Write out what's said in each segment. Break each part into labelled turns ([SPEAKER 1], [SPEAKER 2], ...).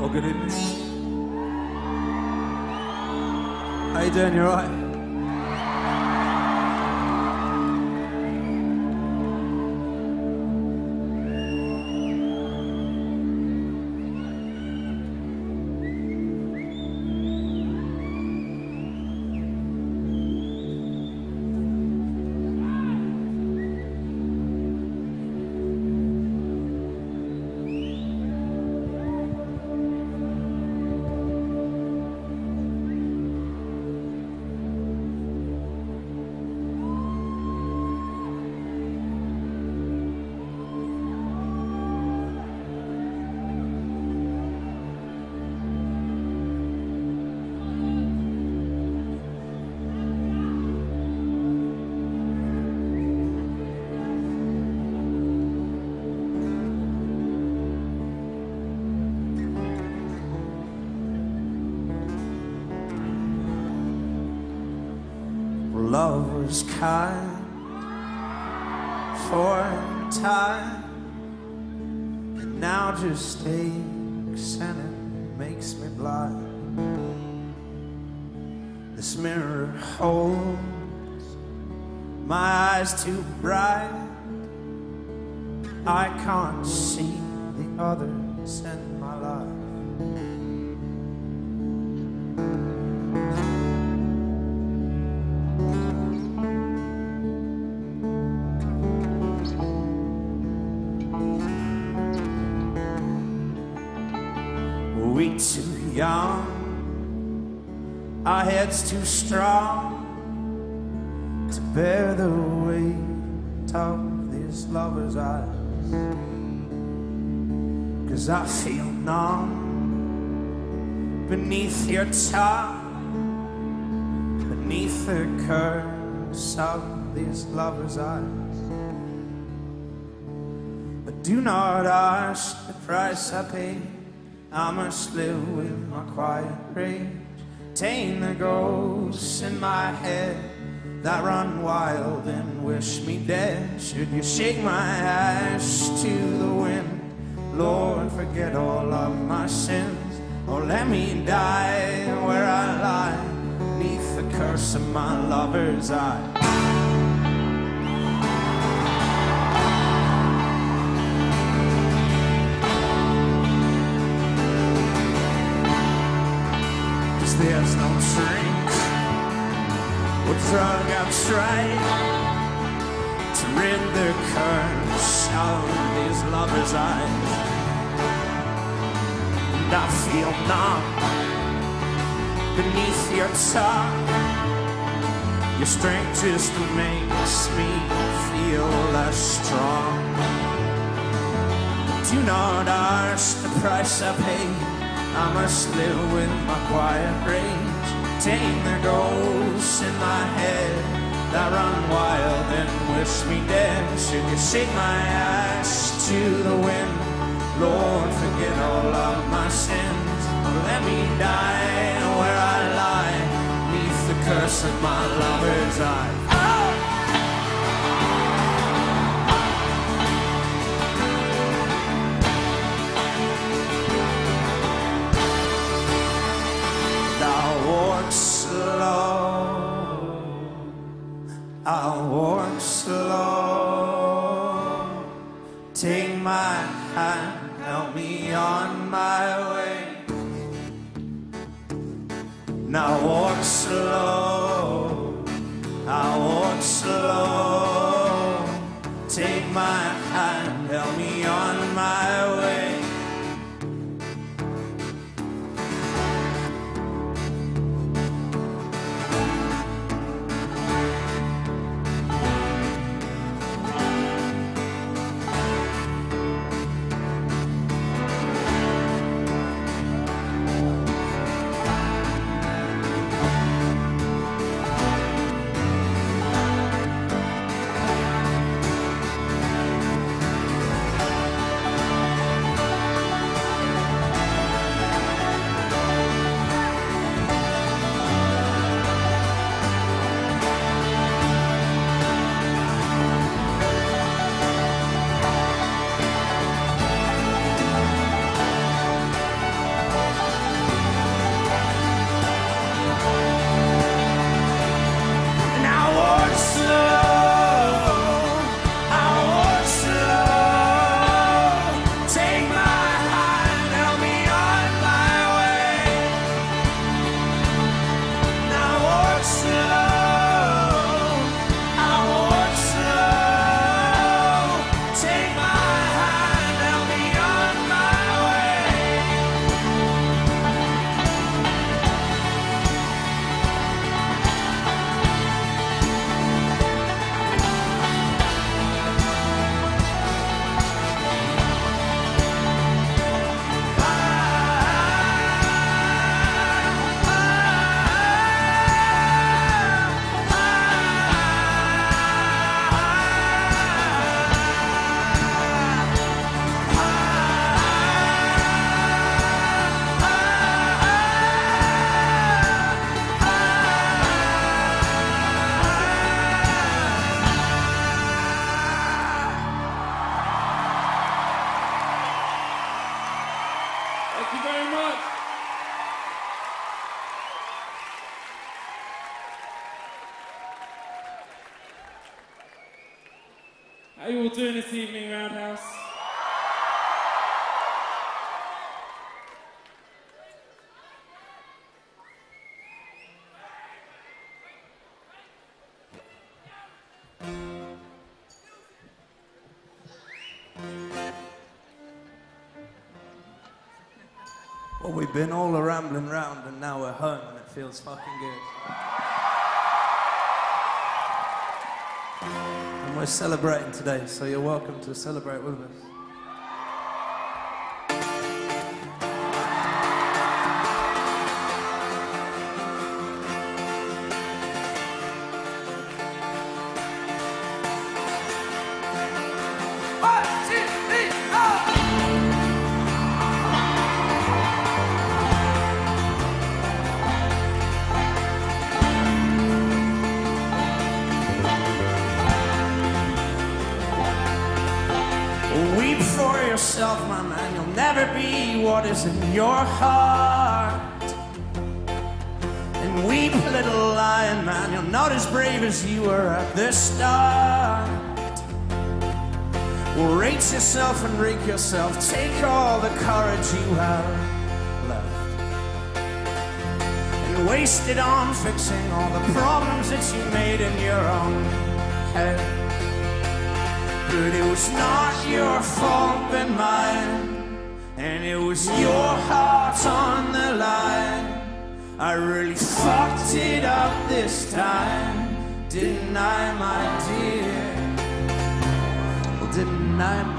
[SPEAKER 1] Well, good evening. How you doing? You all right? Love was kind for a time, and now just aches and it makes me blind. This mirror holds my eyes too bright. I can't see the others in my life. We too young, our heads too strong to bear the weight of these lovers' eyes. 'Cause I feel numb beneath your tongue, beneath the curse of these lovers' eyes. But do not ask the price I paid. I must live with my quiet rage, tame the ghosts in my head that run wild and wish me dead. Should you shake my ash to the wind, Lord, forget all of my sins, or let me die where I lie, neath the curse of my lover's eye. There's no drink or drug I've tried to rid the curse of these lovers' eyes. And I feel numb beneath your tongue. Your strength just makes me feel less strong. Do not ask the price I paid. I must live with my quiet rage, tame the ghosts in my head that run wild and wish me dead. Should you shake my ash to the wind, Lord, forget all of my sins, or let me die where I lie, neath the curse of my lover's eye. I'll walk slow. Take my hand, help me on my way. Now walk slow. I'll walk slow. Take my hand, help me on my way.
[SPEAKER 2] How you all doing this evening, Roundhouse?
[SPEAKER 1] Well, we've been all rambling round and now we're home and it feels fucking good. And we're celebrating today, so you're welcome to celebrate with us. Weep for yourself, my man. You'll never be what is in your heart. And weep, little lion man. You're not as brave as you were at the start. Well, rate yourself and rake yourself. Take all the courage you have left and waste it on fixing all the problems that you made in your own head. But it was not your fault but mine, and it was your heart on the line. I really fucked it up this time, didn't I, my dear? Well, didn't I, my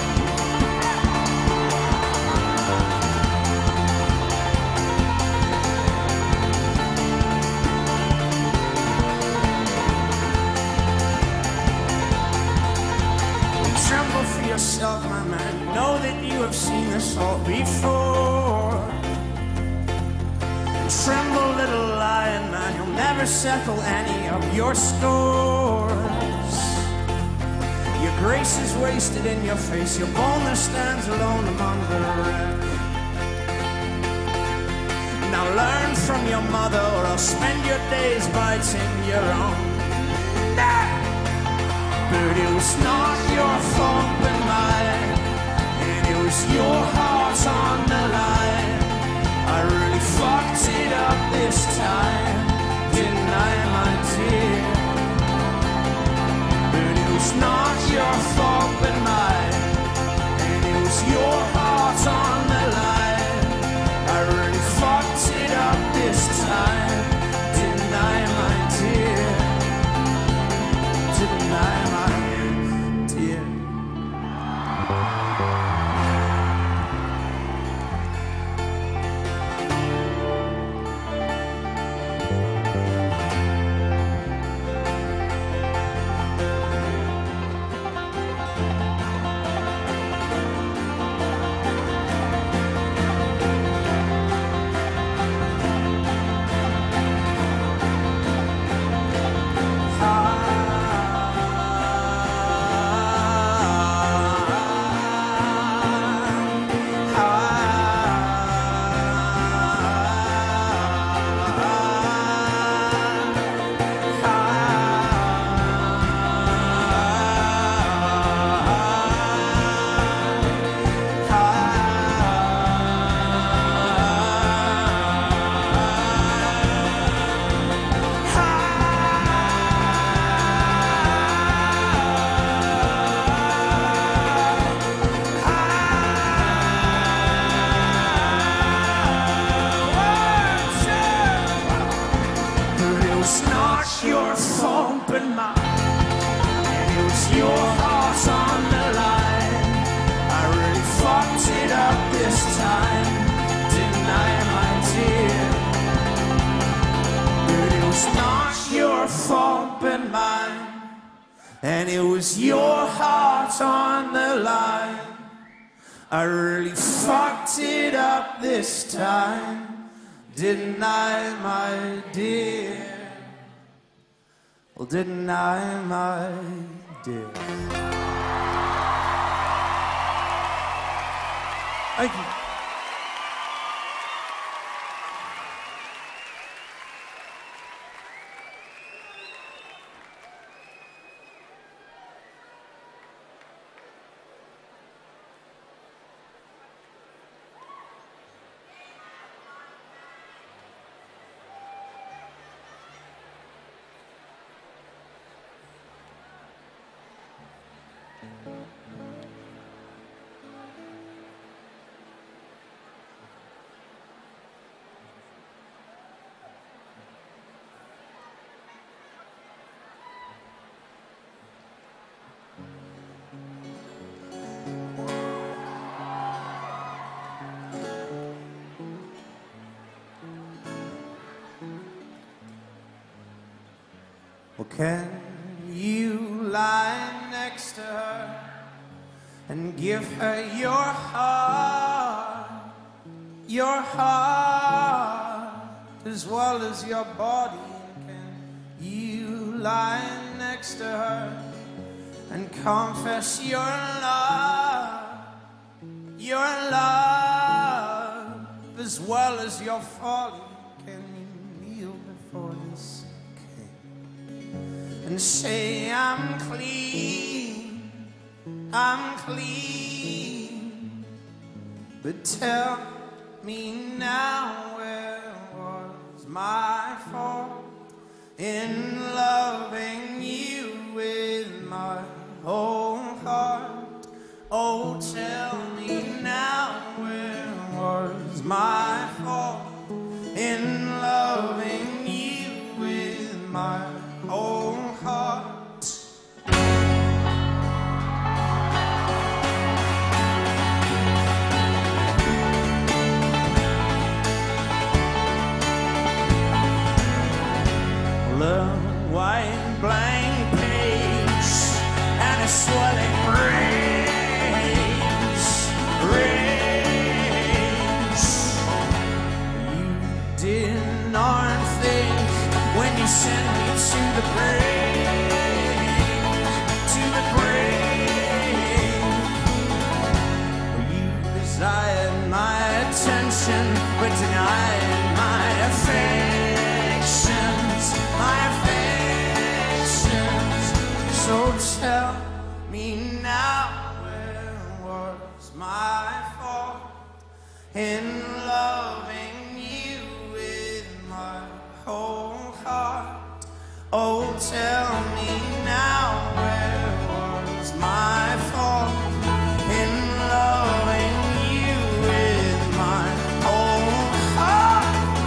[SPEAKER 1] Tremble for yourself, my man. You know that you have seen this all before. Tremble, little lion man. You'll never settle any of your scores. Your grace is wasted in your face. Your boldness stands alone among the wreck. Now learn from your mother, or else spend your days biting your own neck. But it was not your fault but mine, and it was your heart on the line. I really fucked it up this time, didn't I, my dear? But it was not your fault but mine, and it was your heart on the line. I really fucked it up this time, didn't I, my dear? Didn't I, my dear? Your fault but mine, and it was your heart on the line. I really fucked it up this time, didn't I, my dear? But it was not your fault but mine, and it was your heart on the line. I really fucked it up this time, didn't I, my dear? Well, didn't I, my dear? Thank you. Well, can you lie next to her and give her your heart as well as your body? Can you lie next to her and confess your love as well as your folly? Can you kneel before this king and say, I'm clean, but tell me now, where was my fault in loving you with my whole heart? Oh, tell me now, where was my fault in loving you with my whole heart? A white blank page and a swelling rage. You did not think when you sent me to the grave, You desired my attention but denied my affections. So tell me now, where was my fault in loving you with my whole heart? Oh, tell me now, where was my fault in loving you with my whole heart?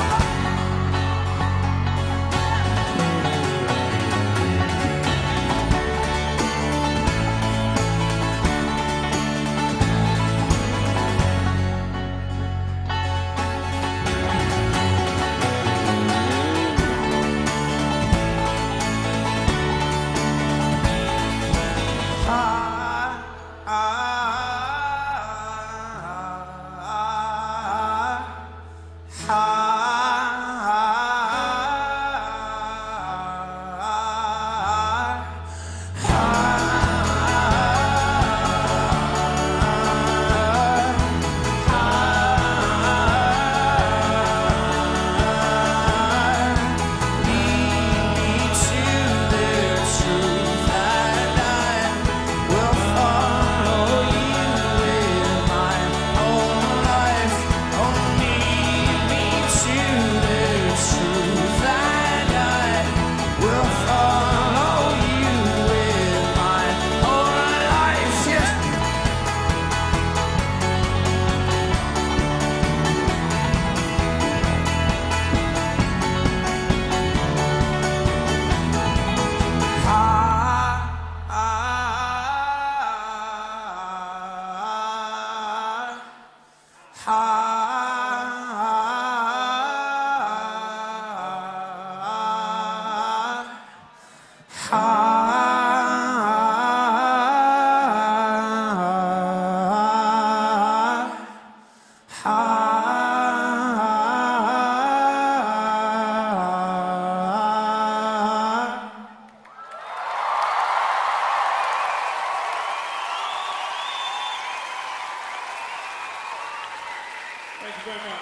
[SPEAKER 2] Thank you very much.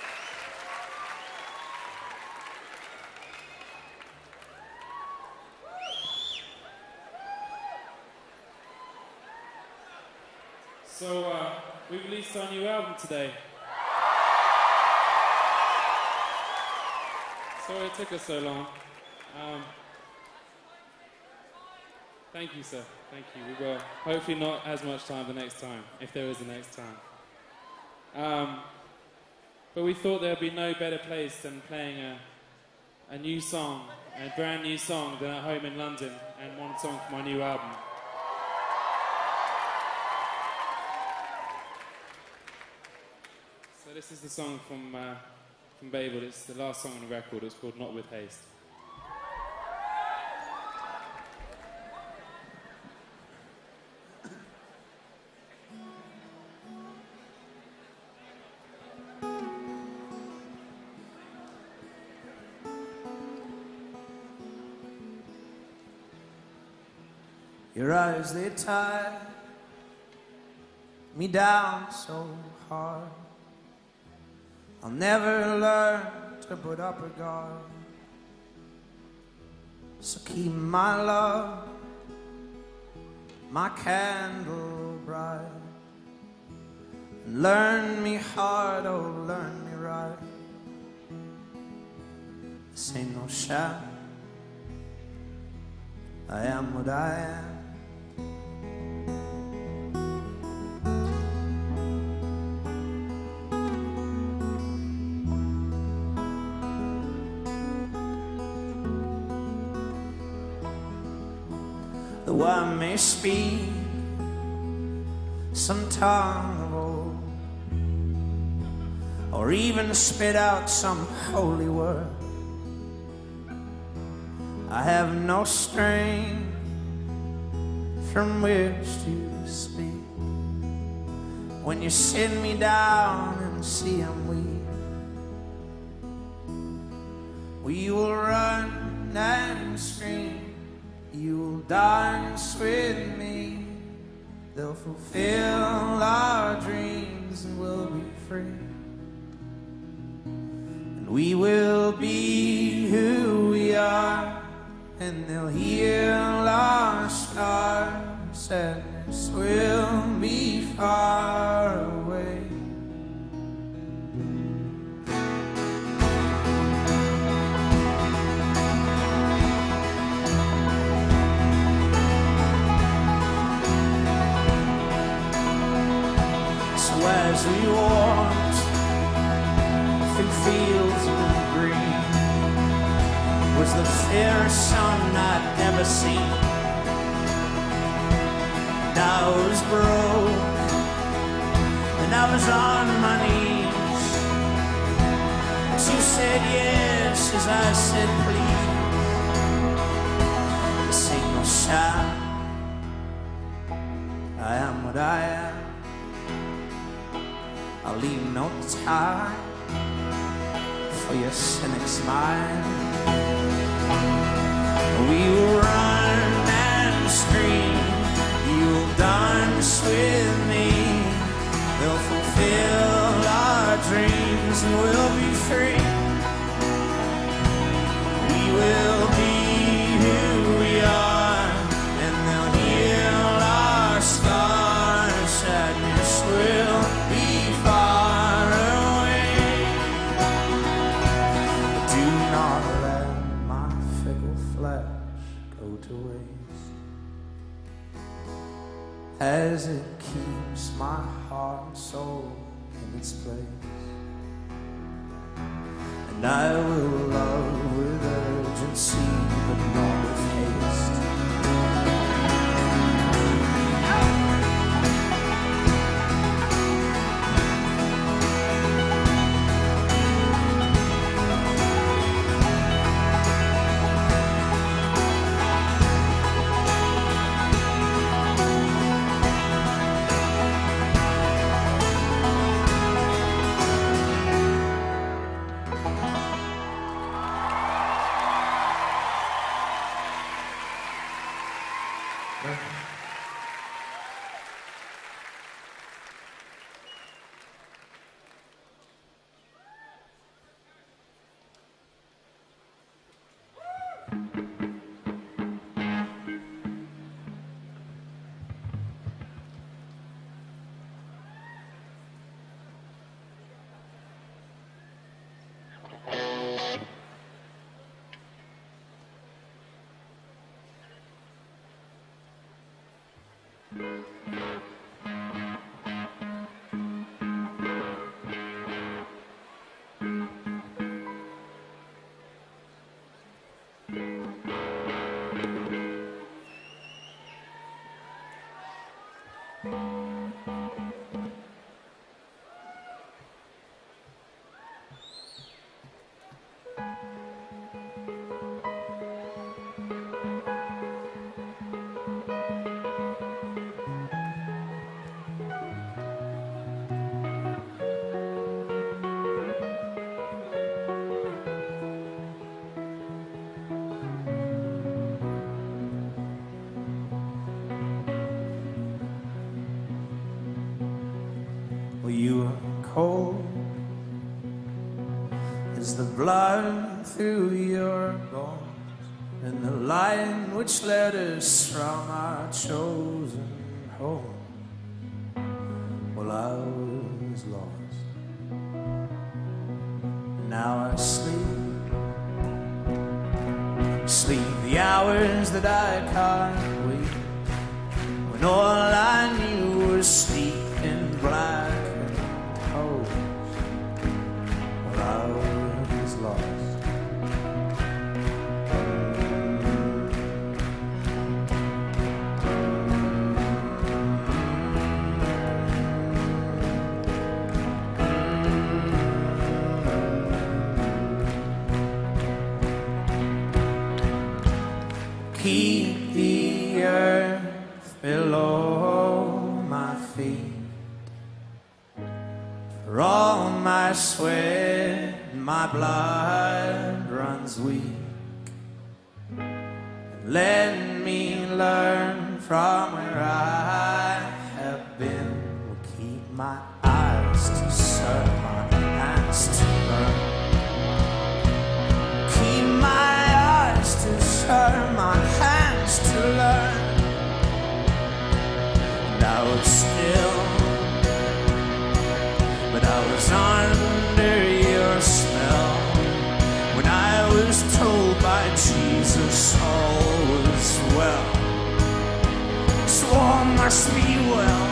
[SPEAKER 2] So, we released our new album today. Sorry it took us so long. Thank you, sir. Thank you. We will hopefully not as much time the next time, if there is a next time. But we thought there'd be no better place than playing a new song, a brand new song, than at home in London, and one song from my new album. So this is the song from Babel. It's the last song on the record. It's called Not With Haste.
[SPEAKER 1] Your eyes, they tie me down so hard. I'll never learn to put up a guard. So keep my love, my candle bright, and learn me hard, oh learn me right. This ain't no sham, I am what I am. Though I may speak some tongue of old, or even spit out some holy word, I have no strength from which to speak. When you sit me down and see I'm weak, we will run and scream. You'll dance with me. They'll fulfill our dreams and we'll be free. And we will be who we are, and they'll heal our scars. Sadness will be far away. As we walked through fields of green, was the fairest sun I'd ever seen. And I was broke, and I was on my knees. But you said yes as I said please. This ain't no sham, I am what I am. I'll leave no time for your cynic smile. We will run and scream. You'll dance with me. They'll fulfill our dreams and we'll be free. We will be who we are, and they'll heal our scars. Sadness will be far away. Do not let my fickle flesh go to waste, as it keeps my heart and soul in its place. And I will love with urgency, but not with haste. blood through your bones, and the line which led us from our chosen home. Well, I was lost, and now I sleep the hours that I can't wait, when all I knew was sleep and black and cold. Well, I was lost. Keep the earth below my feet, for all my sweat and my blood runs weak. And let me learn from where I have been. Will keep my eyes to serve, my hands to learn. Keep my eyes to serve, my hands to learn. And I was still, but I was under your spell, when I was told by Jesus all was well. So all must be well,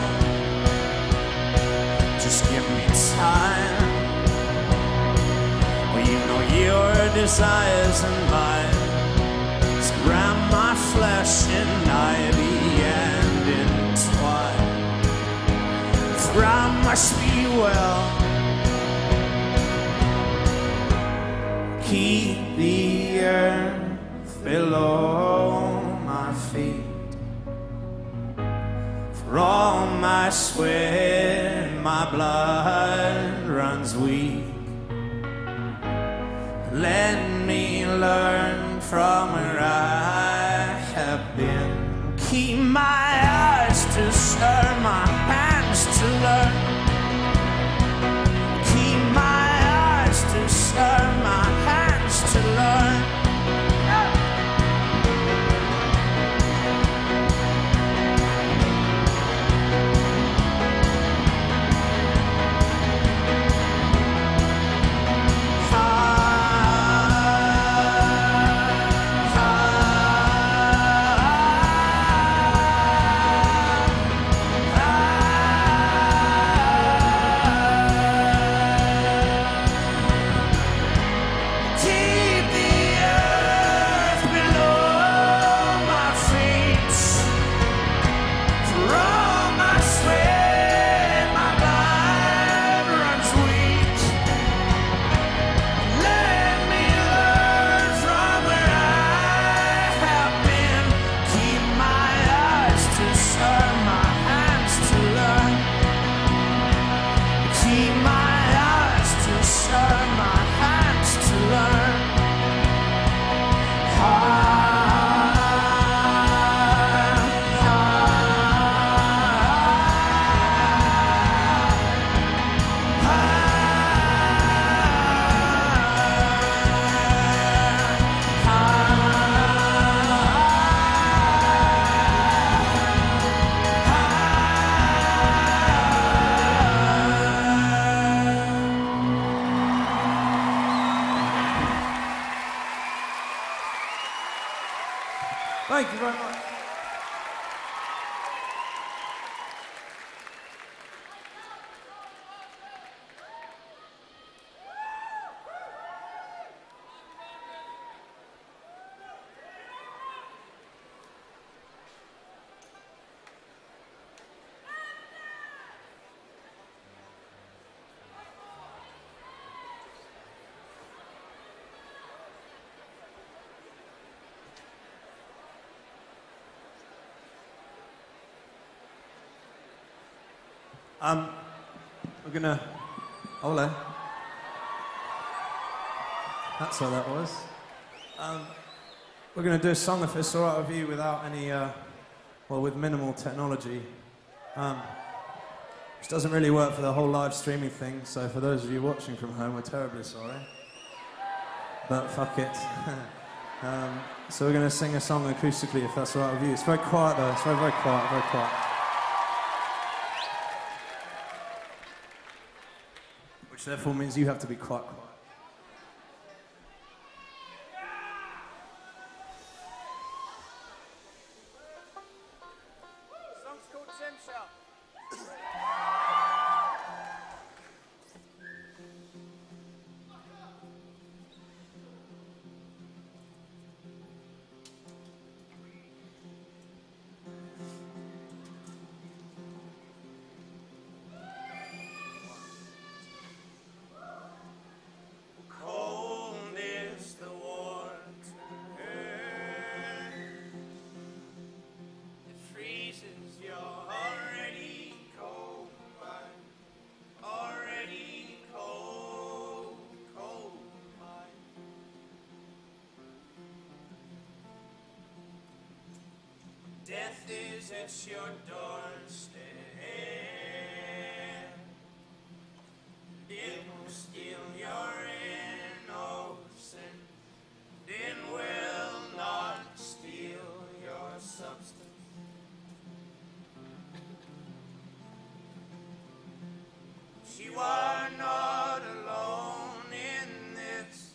[SPEAKER 1] just give me time. Well, you know your desires and mine, ram my flesh in ivy and entwine. For I must be well. Keep the earth below my feet, for all my sweat, my blood runs weak. Let me learn from where I have been. Keep my eyes to serve, my hands to learn. Keep my eyes to serve, my hands to learn. Thank you very much. We're gonna, ole. That's what that was. We're gonna do a song, if it's all right with you, without any, well, with minimal technology, which doesn't really work for the whole live streaming thing. So for those of you watching from home, we're terribly sorry. but fuck it. So we're going to sing a song acoustically, if that's all right with you. It's very quiet though, it's very, very quiet, very quiet. Which therefore means you have to be quite quiet.
[SPEAKER 3] Death is at your doorstep. It will steal your innocence. It will not steal your substance. You are not alone in this.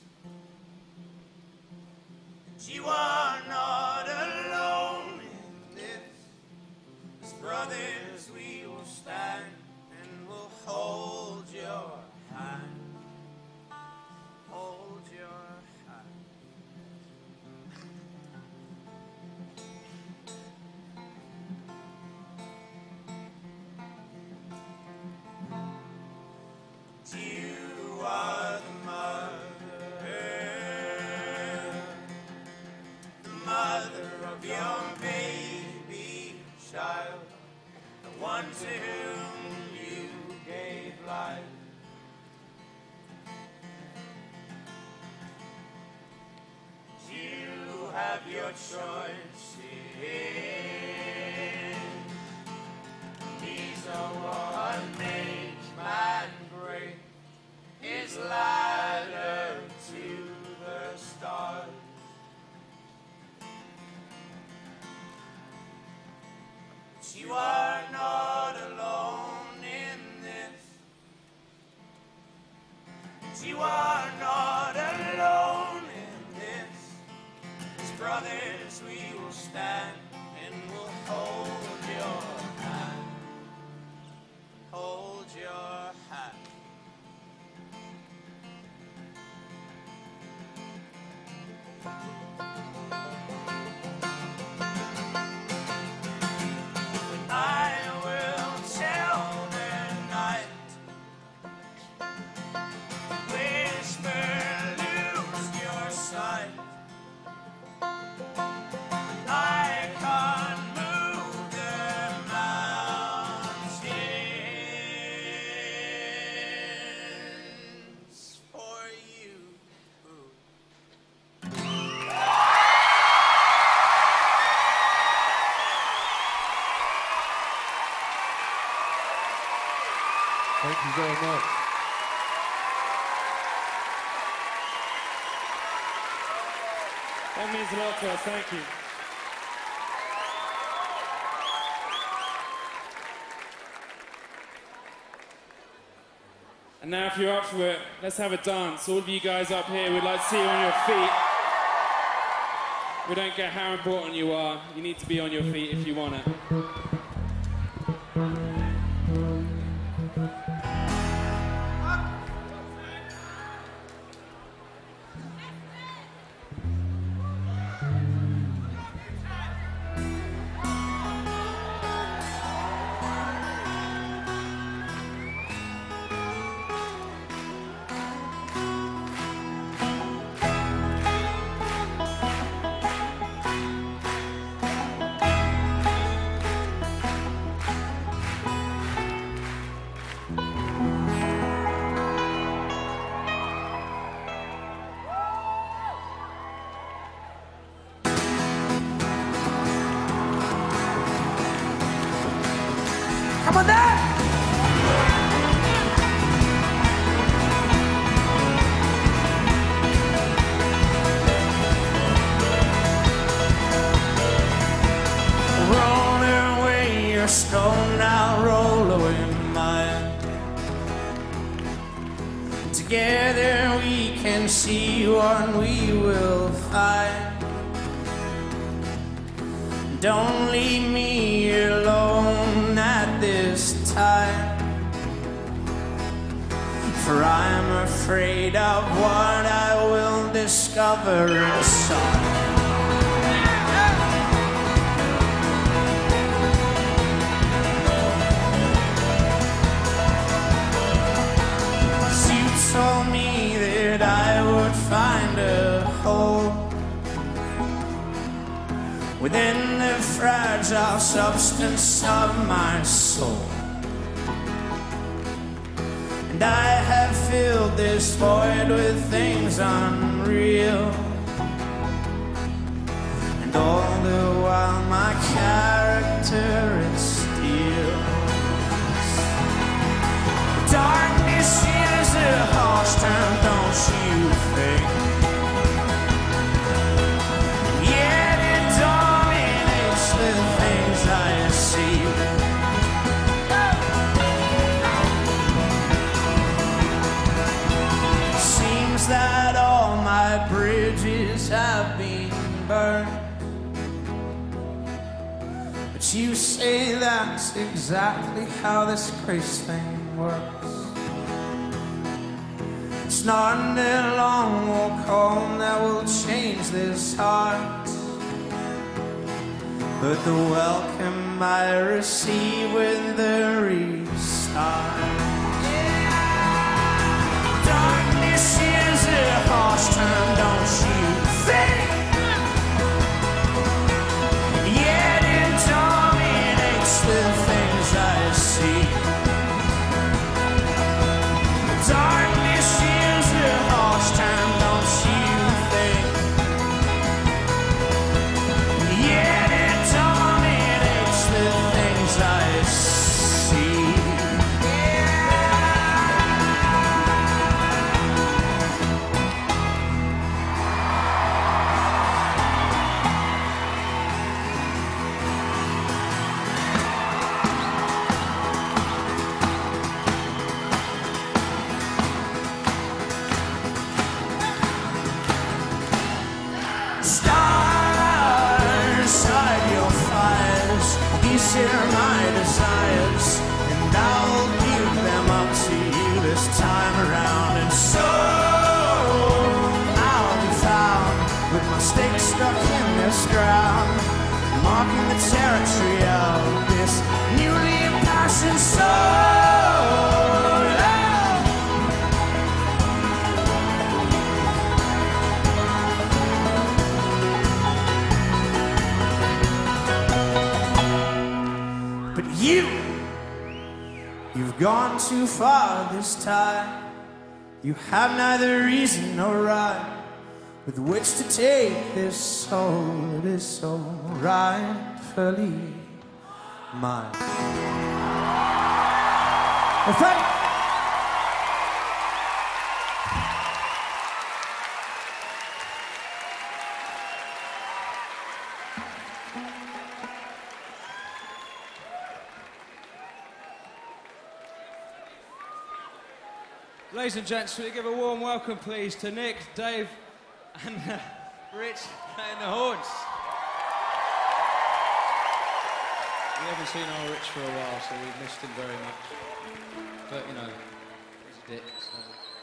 [SPEAKER 3] You are not alone in this. As brothers we will stand and we'll hold your hand. Hold your hand. You are the mother of your baby child, the one to whom you gave life. You have your choice. These are what makes man great. His ladder to the stars. You are not alone in this. You are not alone in this. As brothers we will stand and we'll hold your hand. Hold your hand. I will tell the night, whisper, lose your sight. I can't move the mountains for you.
[SPEAKER 1] Thank you very much.
[SPEAKER 2] That means a lot to us, thank you. And now if you're up for it, let's have a dance. All of you guys up here, we'd like to see you on your feet. We don't care how important you are, you need to be on your feet if you want it.
[SPEAKER 1] Come on there! stone I'll roll away mine. Together we can see what we will find. Don't leave me alone at this time, for I'm afraid of what I will discover inside. You told me that I would find a hole within the fragile substance of my soul. And I have filled this void with things unreal, and all the while my character is steel. Darkness is a harsh term, don't you think? Yet it dominates the things I see. Seems that all my bridges have been burned, but you say that's exactly how this grace thing works. It's not a long walk home that will change this heart, but the welcome I receive with the restart. Darkness is a harsh term, don't you think? Yet it dominates the things I see. Darkness is a harsh term, don't you think? Yet it dominates the things I see. Stars, hide your fires. These are my desires, and I'll give them up to you this time around. And so I'll be found with my stake stuck in this ground, marking the territory of this newly impassioned soul. But you've gone too far this time. You have neither reason nor right with which to take this soul that is so rightfully mine. Well, thank you.
[SPEAKER 4] Ladies and gents, will you give a warm welcome, please, to Nick, Dave, and Rich playing the horns. We haven't seen our Rich for a while, so we've missed him very much. But, you know, he's a dick, so...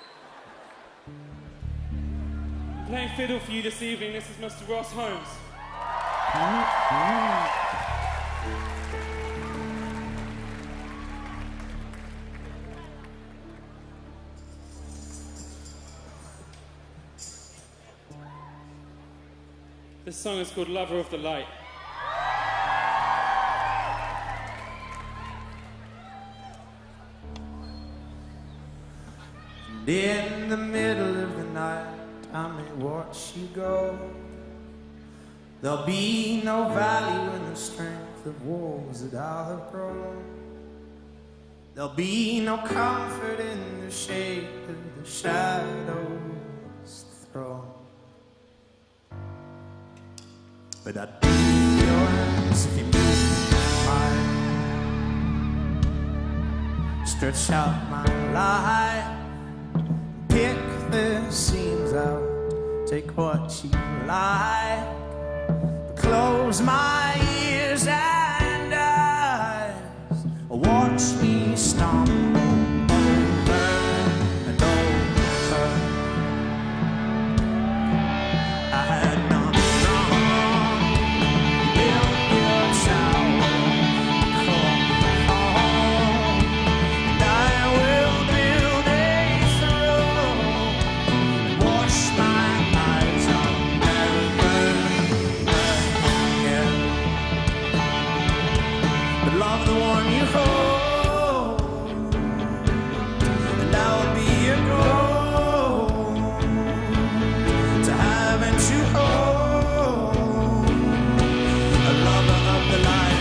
[SPEAKER 2] I'm playing fiddle for you this evening. This is Mr. Ross Holmes. This song is called Lover of the Light.
[SPEAKER 1] And in the middle of the night, I may watch you go. There'll be no value in the strength of walls that I'll have grown. There'll be no comfort in the shade of the shadows thrown. But I'd be yours if you moved mine. stretch out my life, pick the seams out, take what you like, close my ears and eyes, watch me stumble over and over. I had nothing wrong, built your tower, come home, and I will build a throne, wash my eyes on never again. But love the one you hold, and I'll be your goal, to have and to hold, a lover of the light.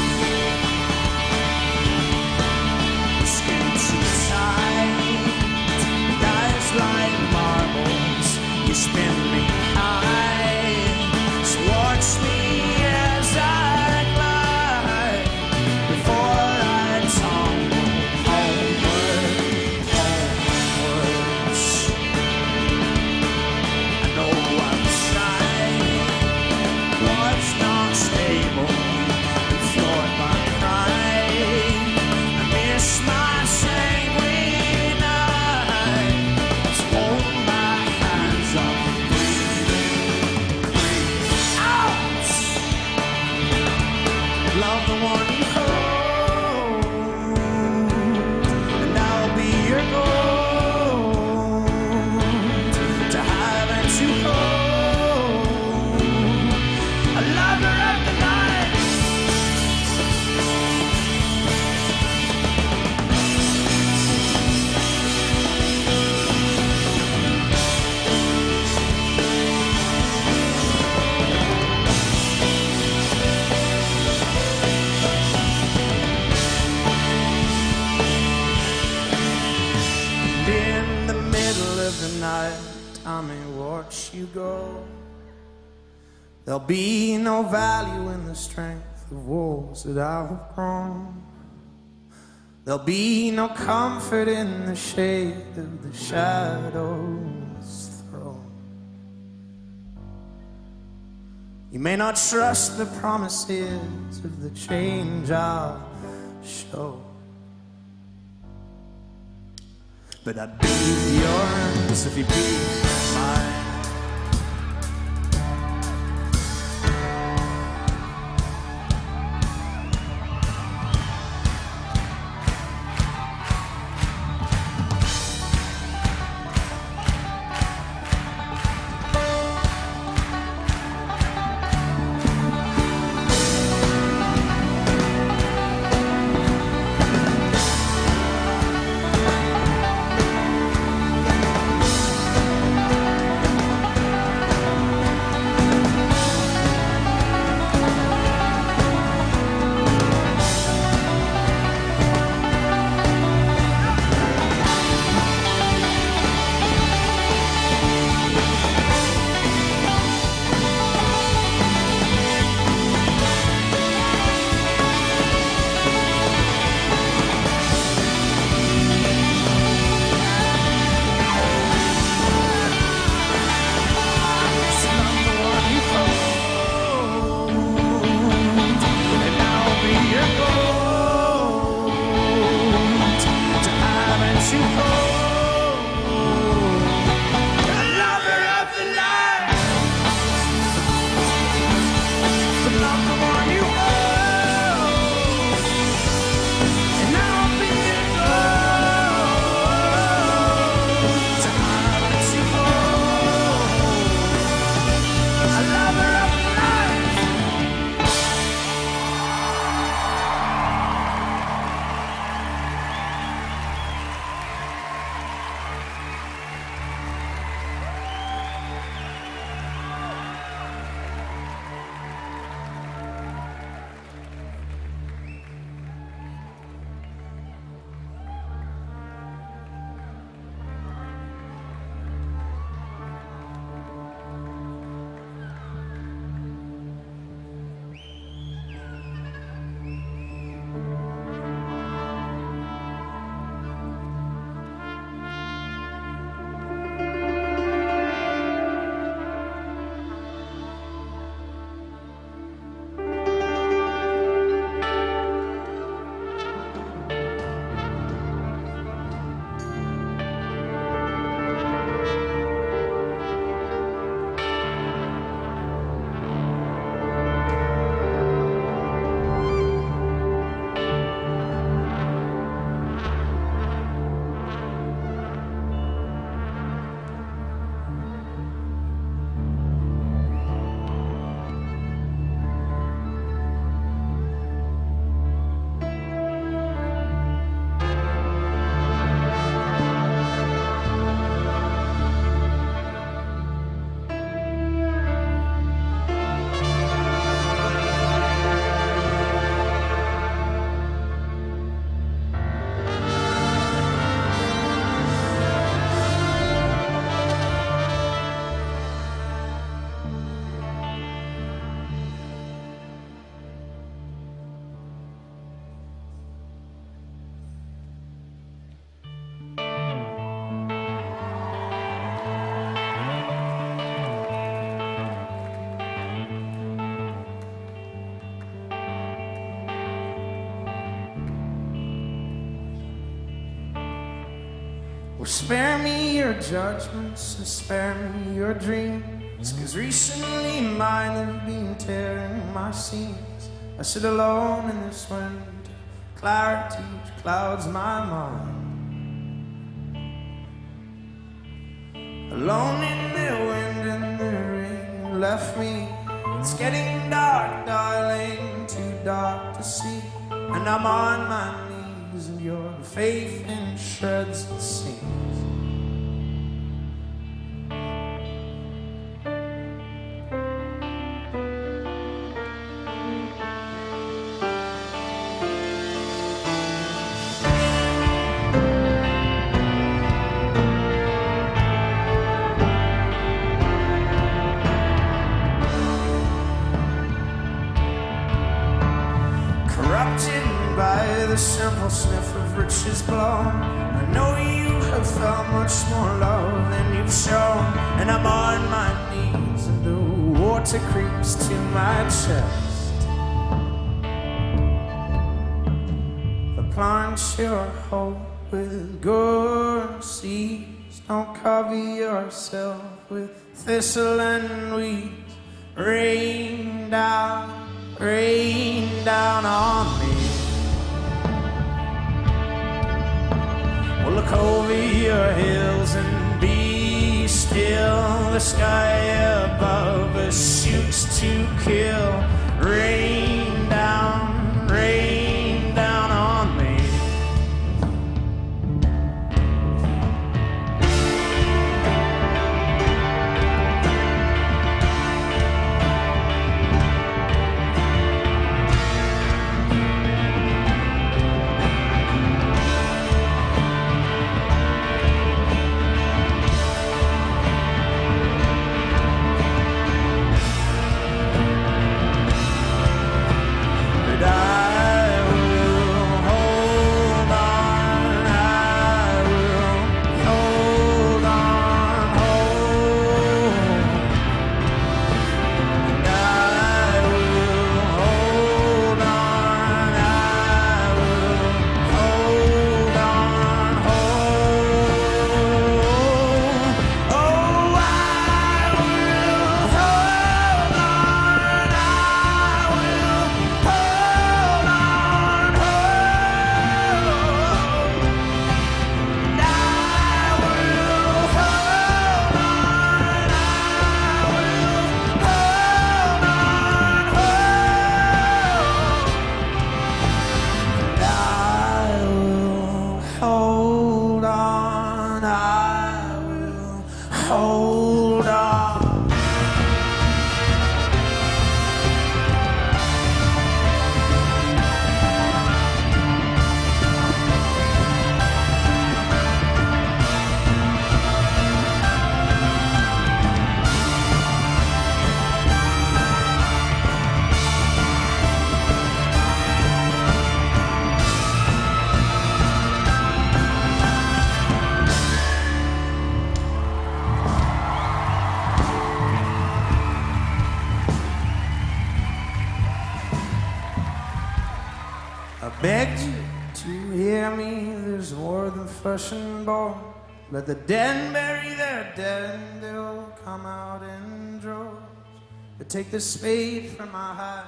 [SPEAKER 1] Skin too tight, eyes like marbles, you spin me high, so watch me as I glide, before I tumble homewards. I know I'm trying, was not stable, and floored by pride. I miss my sanguine eyes, hold my hands up, breathe out. Love the one you hold, and I'll be your gold, to have and to hold, a lover of the night. In the middle of the night, I may watch you go. There'll be no value in the strength of walls that I've grown. There'll be no comfort in the shade of the shadows thrown. You may not trust the promises of the change I'll show, but I'd be yours if you'd be mine. Or spare me your judgments and spare me your dreams, 'cause recently mine have been tearing my seams. I sit alone in this winter, clarity clouds my mind. Alone in the wind and the rain left me. It's getting dark, darling, too dark to see. And I'm on my knees and your faith in shreds it seems. The simple sniff of riches blown. I know you have felt much more love than you've shown. And I'm on my knees and the water creeps to my chest. But plant your hope with good seeds. Don't cover yourself with thistle and weeds. Rain down on me. Look over your hills and be still. The sky above us shoots to kill. Rain down on me. Begged you to hear me, there's more than flesh and bone. Let the dead bury their dead and they'll come out in droves. But take the spade from my hands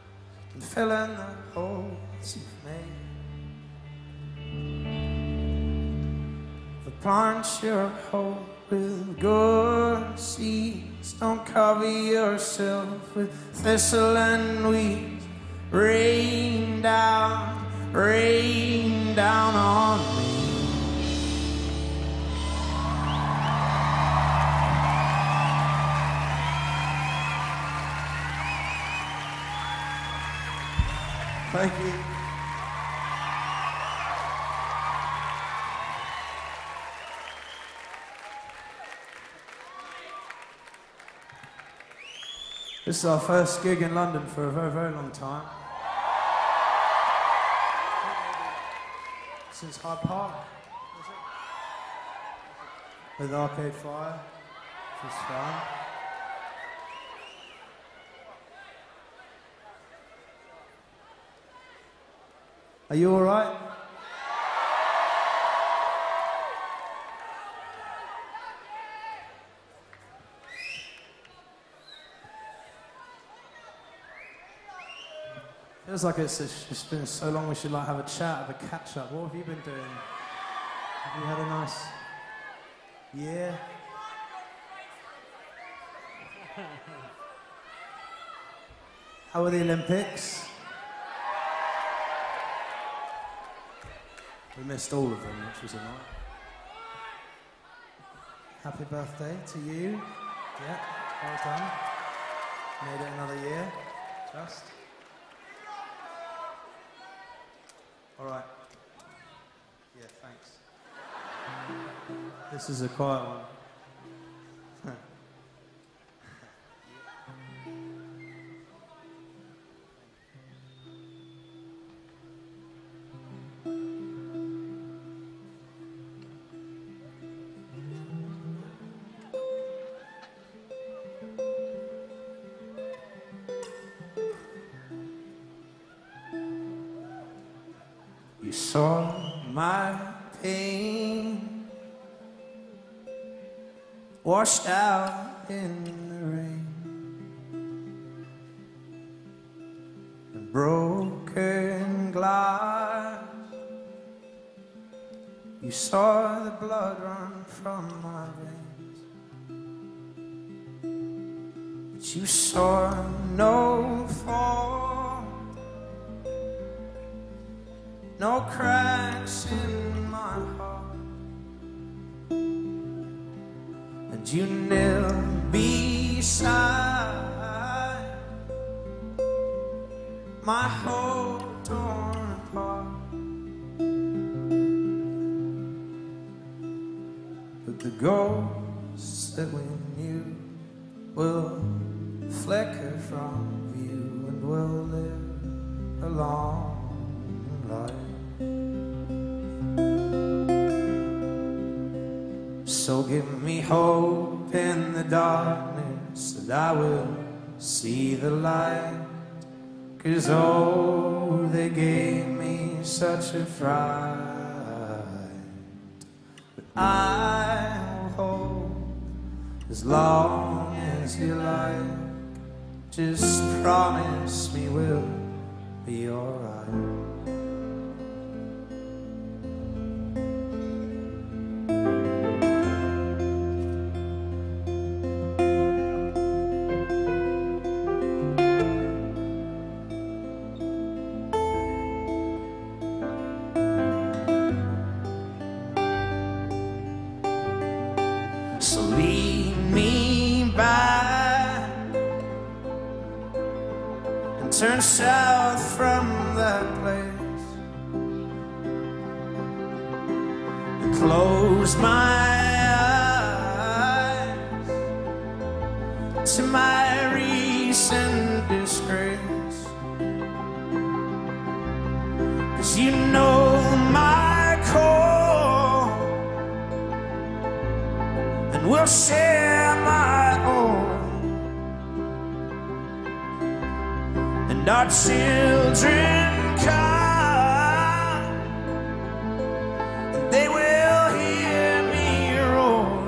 [SPEAKER 1] and fill in the holes you've made. But plant your hope with good seeds. Don't cover yourself with thistle and weeds. Rain down on me. Thank you. This is our first gig in London for a very, very long time. Since Hyde Park, was it? With Arcade Fire, which was fun. Are you all right? Feels like it's been so long we should like have a chat, have a catch up. What have you been doing? Have you had a nice year? How were the Olympics? We missed all of them, which was annoying. Happy birthday to you. Yeah, well done. Made it another year, just. All right. Yeah, thanks. This is a quiet one. You saw my pain washed out in the rain and broken glass. You saw the blood run from my veins, but you saw no fall, no cracks in my heart, and you knelt beside my hope torn apart. But the ghosts that we knew will flicker from view and will live a long life. So give me hope in the darkness that I will see the light. 'Cause oh, they gave me such a fright. But I will hold as long as you like. Just promise me we'll be alright. So lead me back and turn south from that place and close my eyes to my recent disgrace. 'Cause you know my core and we'll share my own, and our children come, and they will hear me roar.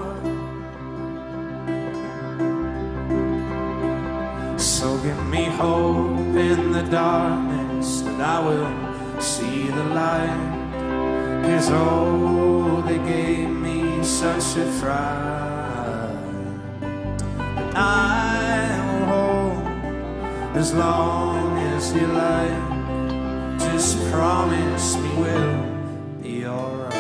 [SPEAKER 1] So give me hope in the darkness that I will see the light. 'Cause oh, they gave me such a fright. But I will hold as long as you like. Just promise me we'll be alright.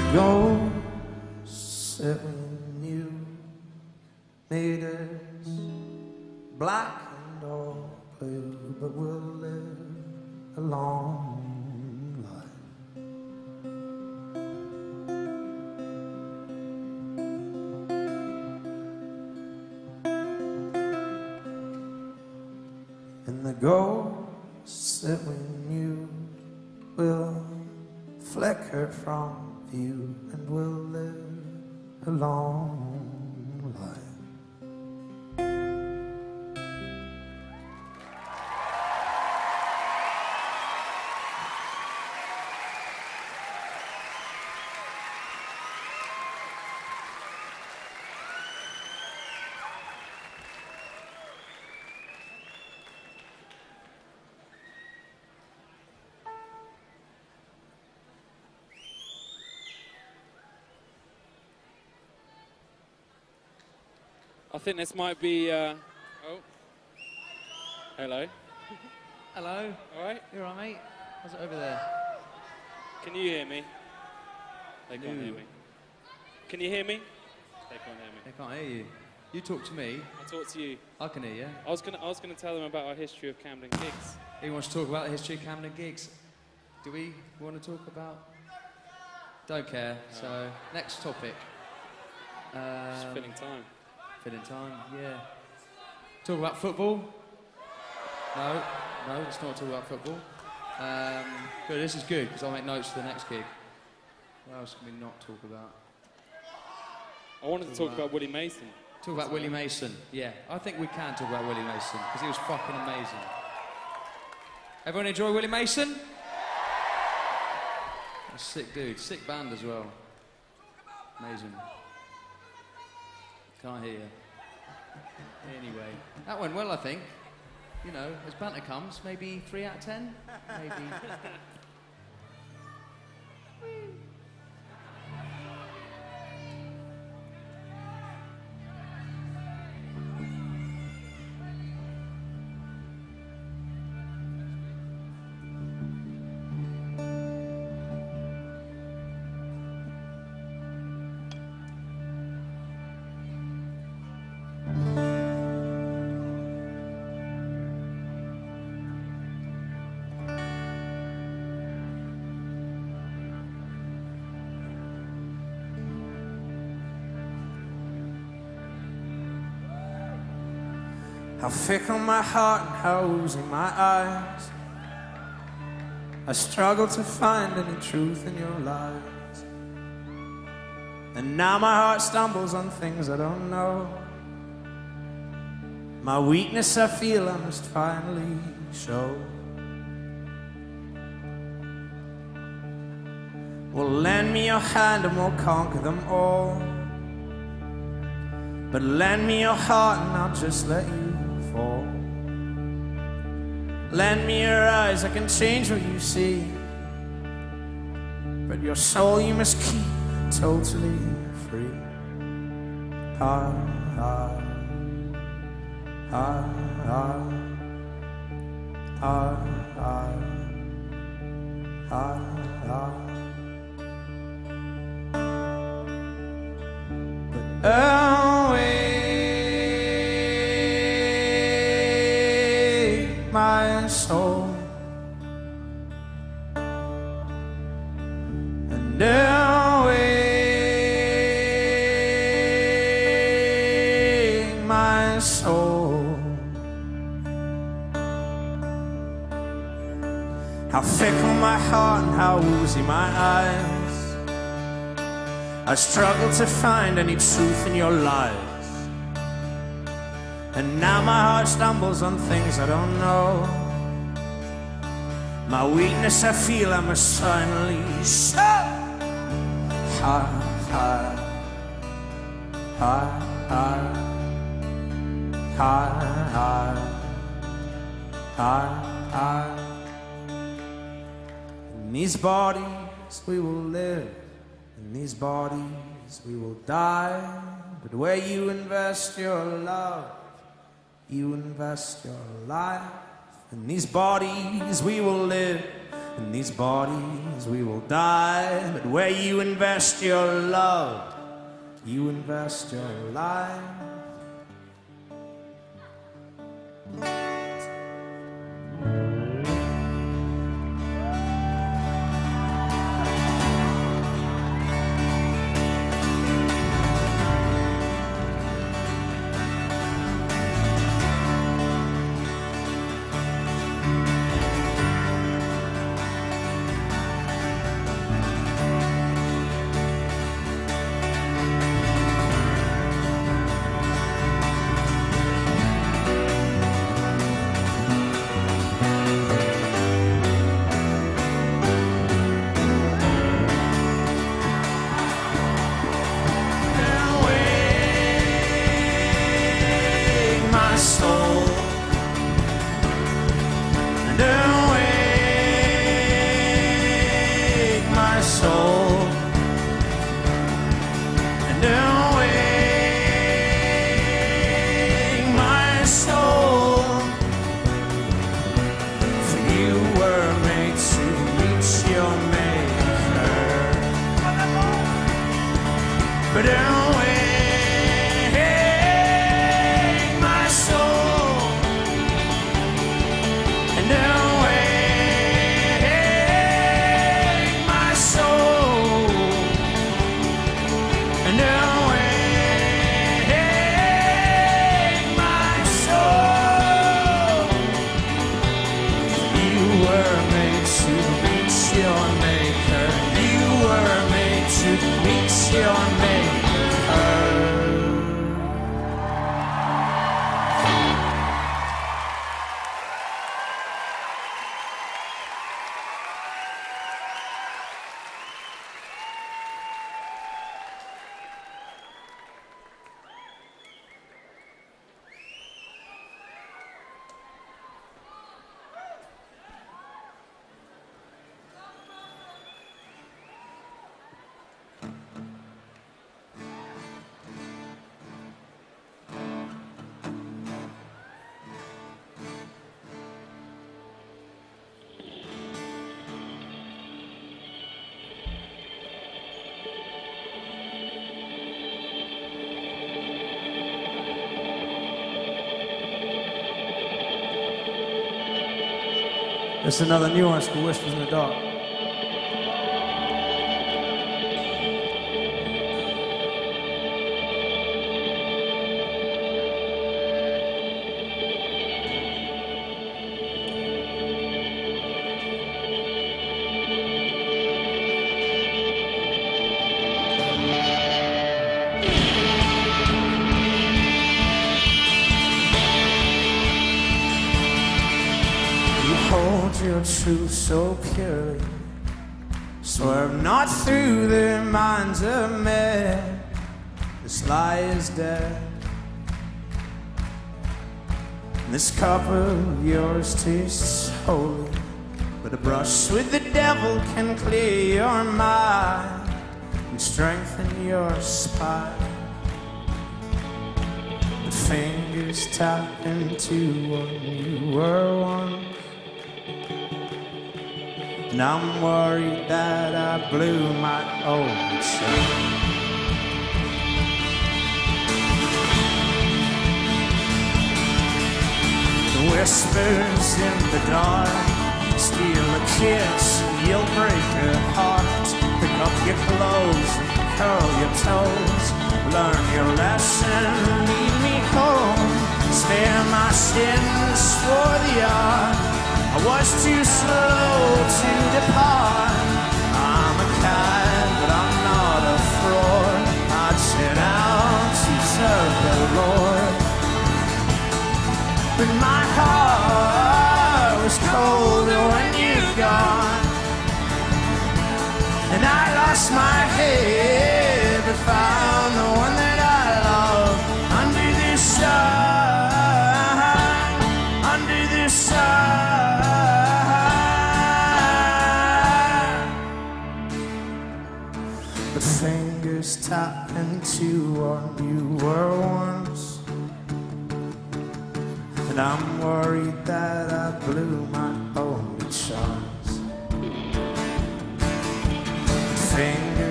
[SPEAKER 1] ghosts that we knew made us black and all blue, but we'll live a long life. And the ghosts that we knew will flicker from view, and we'll live a long life.
[SPEAKER 2] I think this might be. Oh, hello.
[SPEAKER 4] Hello.
[SPEAKER 2] All right.
[SPEAKER 4] You all right, mate? How's it over there?
[SPEAKER 2] Can you hear me? They can't hear me. Can you hear me? They can't hear me.
[SPEAKER 4] They can't hear you. You talk to me.
[SPEAKER 2] I'll talk to you.
[SPEAKER 4] I can hear you.
[SPEAKER 2] I was gonna tell them about our history of Camden gigs.
[SPEAKER 4] He wants to talk about the history of Camden gigs. Do we want to talk about? Don't care. So next topic.
[SPEAKER 2] Just filling time.
[SPEAKER 4] Filling time, yeah. Talk about football? No, let's not talk about football. Good, this is good, because I'll make notes for the next gig. What else can we not talk about?
[SPEAKER 2] I wanted to talk about Willie Mason.
[SPEAKER 4] Talk about Willie Mason, yeah. I think we can talk about Willie Mason, because he was fucking amazing. Everyone enjoy Willie Mason? A sick dude, sick band as well. Amazing. Can't hear you. Anyway, that went well, I think. You know, as banter comes, maybe 3 out of 10? Maybe.
[SPEAKER 1] How fickle my heart and how oozy my eyes. I struggle to find any truth in your lies. And now my heart stumbles on things I don't know. My weakness I feel I must finally show. Well, lend me your hand and we'll conquer them all. But lend me your heart and I'll just let you fall. Lend me your eyes, I can change what you see. But your soul you must keep totally free. Ah, ah, ah, ah, ah, ah, ah, ah. But my soul, and away my soul. How fickle my heart and how woozy my eyes. I struggle to find any truth in your lies. And now my heart stumbles on things I don't know. My weakness I feel I must finally show. Ha, ha, ha, ha, ha, ha, ha, ha. In these bodies we will live, in these bodies we will die. But where you invest your love, you invest your life. In these bodies we will live, In these bodies we will die, but where you invest your love, you invest your life. But don't wake my soul, and don't wake my soul, and don't wake my soul. You were made to reach your maker. You were made to reach your maker. It's another new one, it's called Whispers in the Dark. Hold your truth so purely, swerve not through their minds of men. This lie is dead. This cup of yours tastes holy, but a brush with the devil can clear your mind and strengthen your spine. The fingers tap into what you were once. And I'm worried that I blew my old shot. The whispers in the dark, steal a kiss and you'll break her heart. Pick up your clothes, curl your toes, learn your lesson, lead me home. Spare my sins for the art. I was too slow to depart. I'm a cat, but I'm not a fraud. I'd set out to serve the Lord, but my heart was colder when you're gone. And I lost my head, but found the one that I love. Under this sun, under this sun. The fingers tap into what you were once. And I'm worried that I blew my only chance.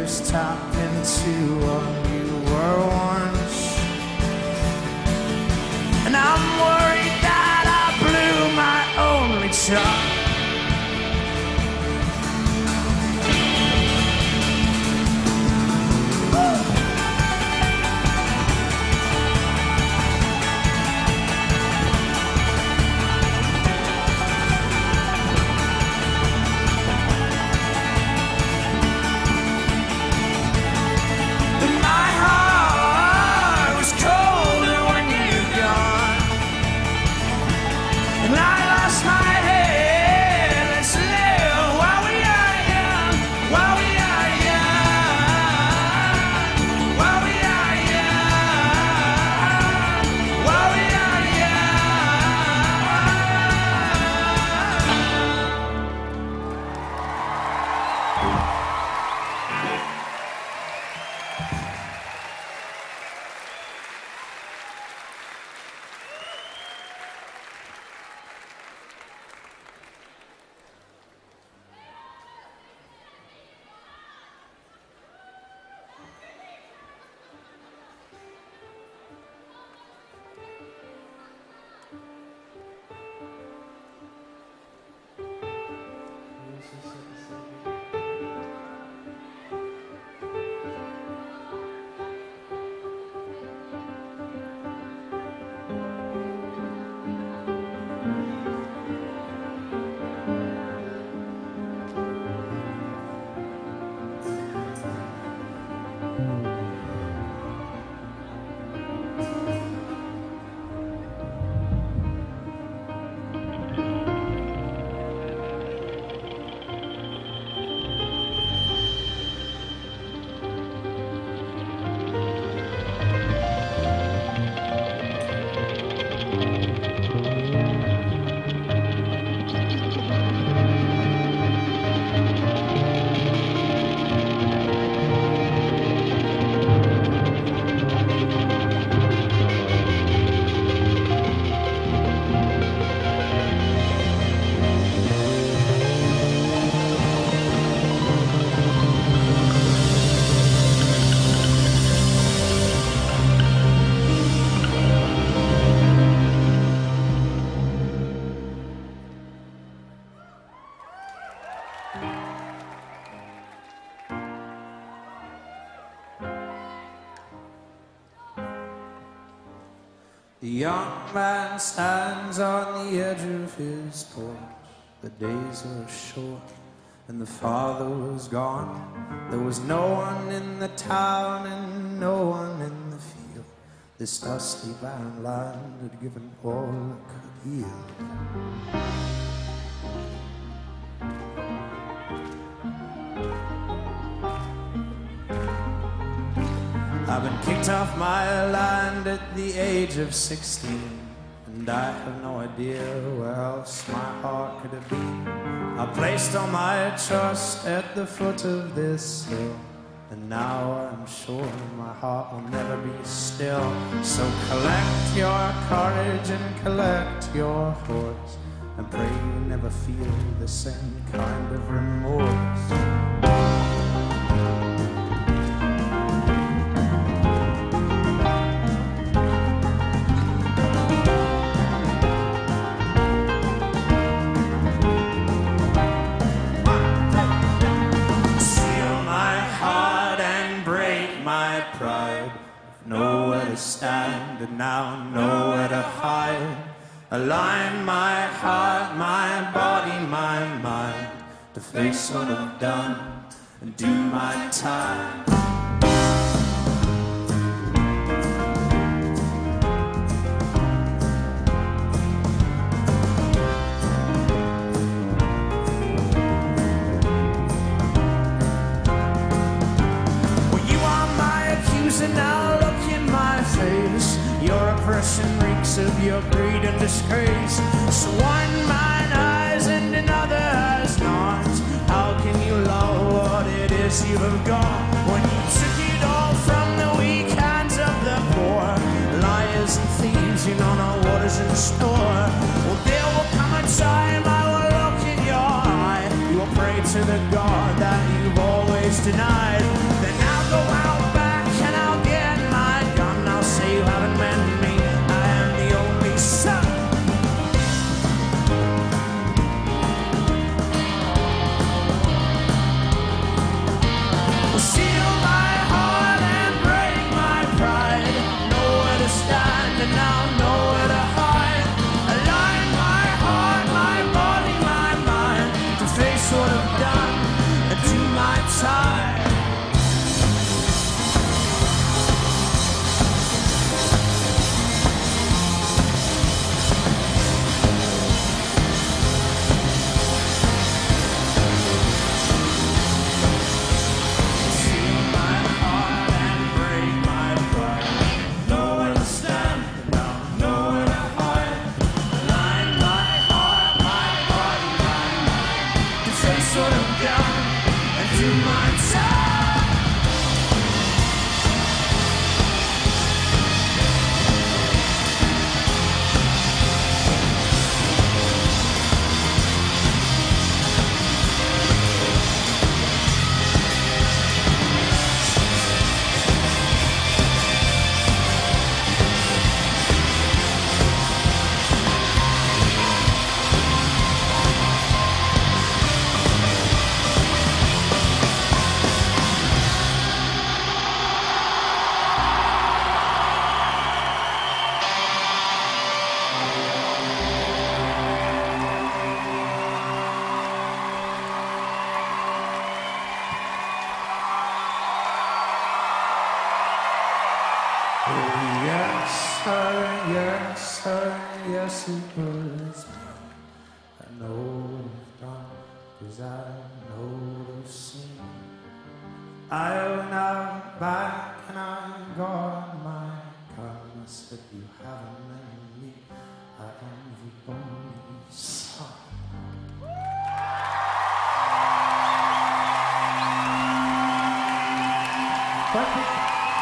[SPEAKER 1] waves tap into what you were once. And I'm worried that I blew my only shot. The young man stands on the edge of his porch. The days were short and the father was gone. There was no one in the town and no one in the field. This dusty barren land had given all it could yield. I've been kicked off my land at the age of 16, and I have no idea where else my heart could have been. I placed all my trust at the foot of this hill, and now I'm sure my heart will never be still. So collect your courage and collect your horse, and pray you never feel the same kind of remorse. Nowhere to stand and now nowhere to hide. Align my heart, my body, my mind to face what I've done and do my time. Well, you are my accuser now. Your oppression reeks of your greed and disgrace. So one mine eyes and another has not. How can you love what it is you have got when you took it all from the weak hands of the poor? Liars and thieves, you don't know what is in store. Well, there will come a time I will look in your eye. You will pray to the God that you've always denied. put them down and do my time. Yes, sir, yes, it was me. I know it's wrong, 'cause I know the sin. I went out back and I got my kindness, but you haven't met me. I am the only son. Thank you.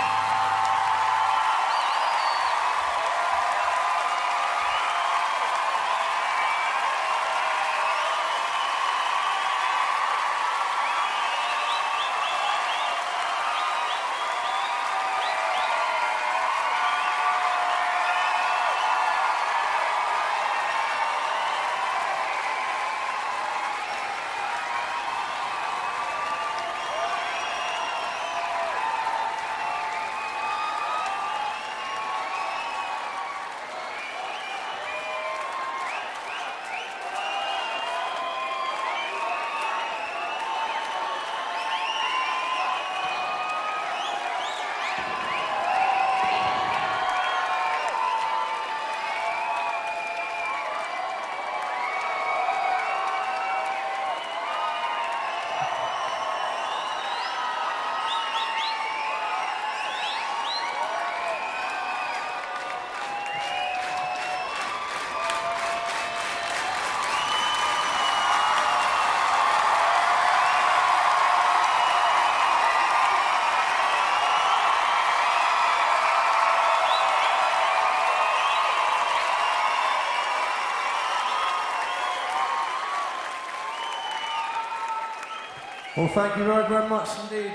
[SPEAKER 1] Well, thank you very, very much indeed.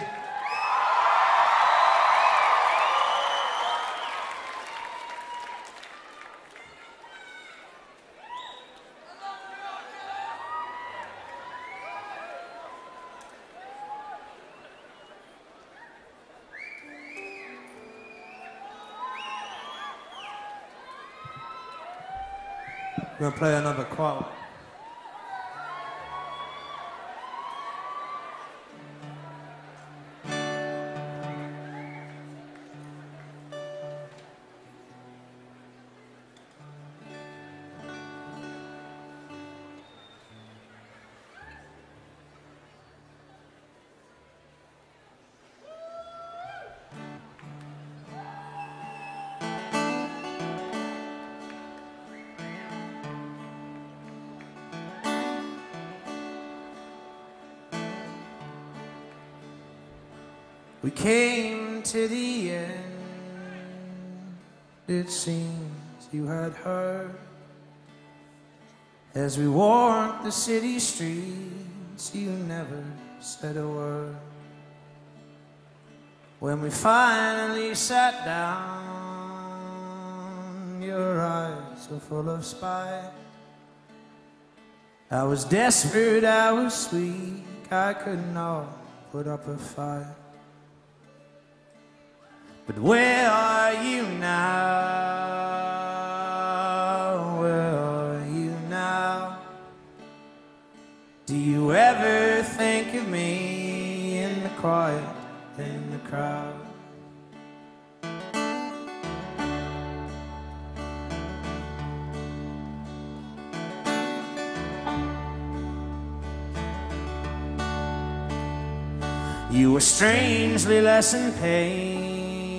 [SPEAKER 1] We're going to play another quiet one. We came to the end, it seems you had heard. As we walked the city streets, you never said a word. When we finally sat down, your eyes were full of spite. I was desperate, I was weak, I could not put up a fight. But where are you now? Where are you now? Do you ever think of me in the quiet, in the crowd? You were strangely less in pain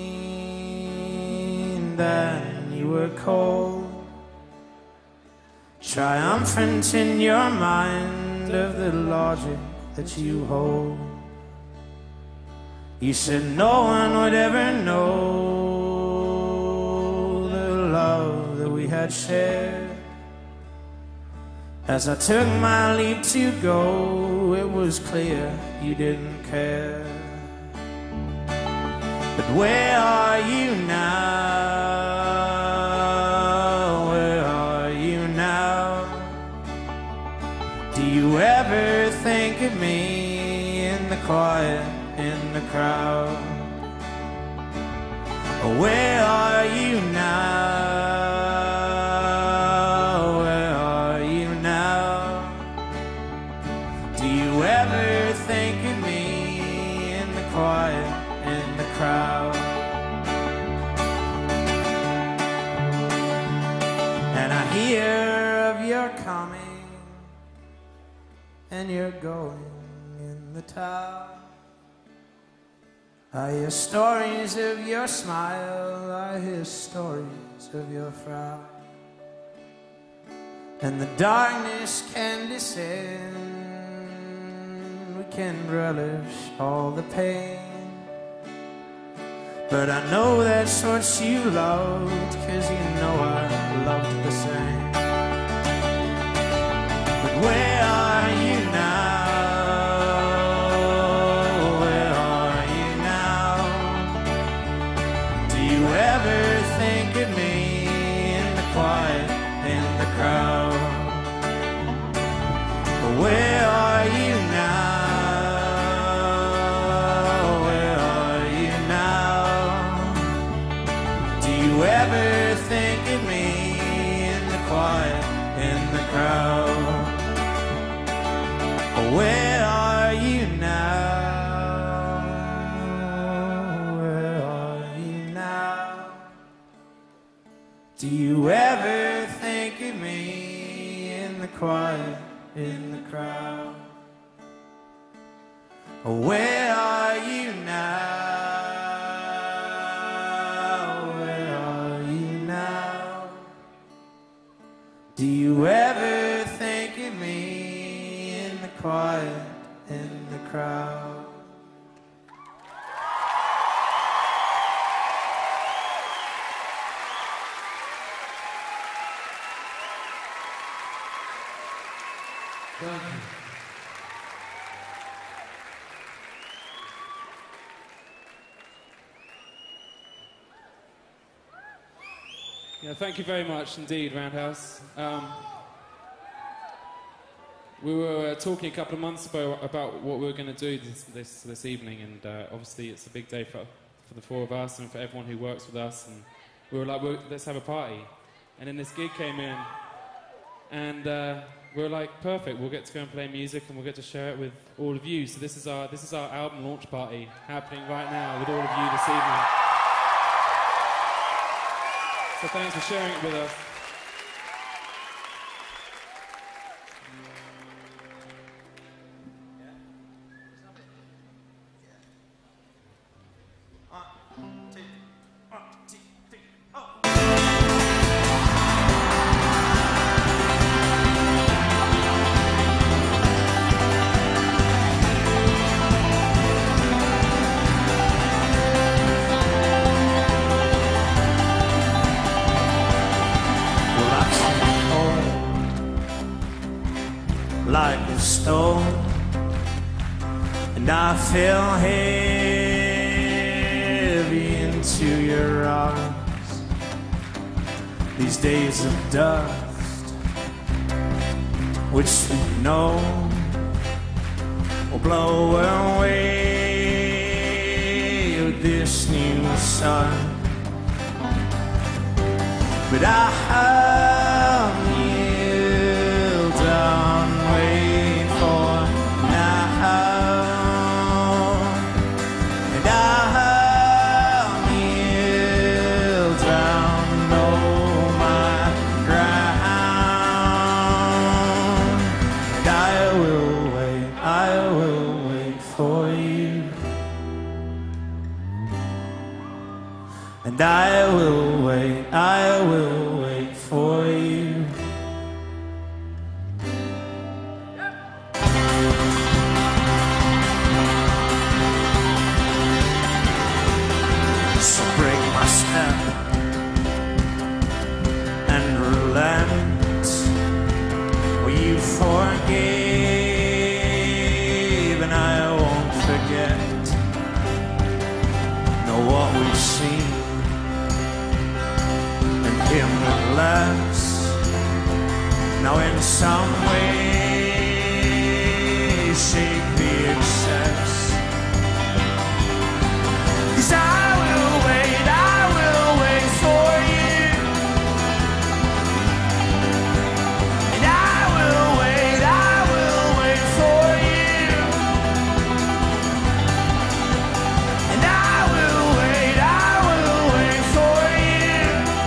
[SPEAKER 1] than you were cold, triumphant in your mind of the logic that you hold. You said no one would ever know the love that we had shared. As I took my leave to go, it was clear you didn't care. But where are you now? Where are you now? Do you ever think of me in the quiet, in the crowd? Where are you now? Where are you now? Do you ever think of me in the quiet, in the crowd? And I hear of your coming and you're going in the town. I hear stories of your smile, I hear stories of your frown. And the darkness can descend, we can relish all the pain. But I know that's what you loved, 'cause you know I loved the same. But where are you now? Think of me in the quiet, in the crowd. Where are you now? Where are you now? Do you ever think of me in the quiet, in the crowd? Where are you now? Do you ever think of me in the quiet, in the crowd? Where are you now? Where are you now? Do you ever think of me in the quiet, in the crowd?
[SPEAKER 2] Thank you. Yeah, thank you very much indeed, Roundhouse. We were talking a couple of months ago about what we were going to do this evening, and obviously it's a big day for the four of us and for everyone who works with us. And we were like, let's have a party. And then this gig came in, and we were like, perfect, we'll get to go and play music and we'll get to share it with all of you. So this is our album launch party happening right now with all of you this evening. So thanks for sharing it with us.
[SPEAKER 1] Like a stone, and I fell heavy into your arms. These days of dust, which we know will blow away with this new sun. But I have kneeled down, wait for now, and I have kneeled down, know my ground, and I will wait for you, and I will wait for you. forgave, and I won't forget. Know what we've seen and him with less. Now in some way, shake the excess. 'Cause I will wait for you. And I will wait for you. And I will wait for you.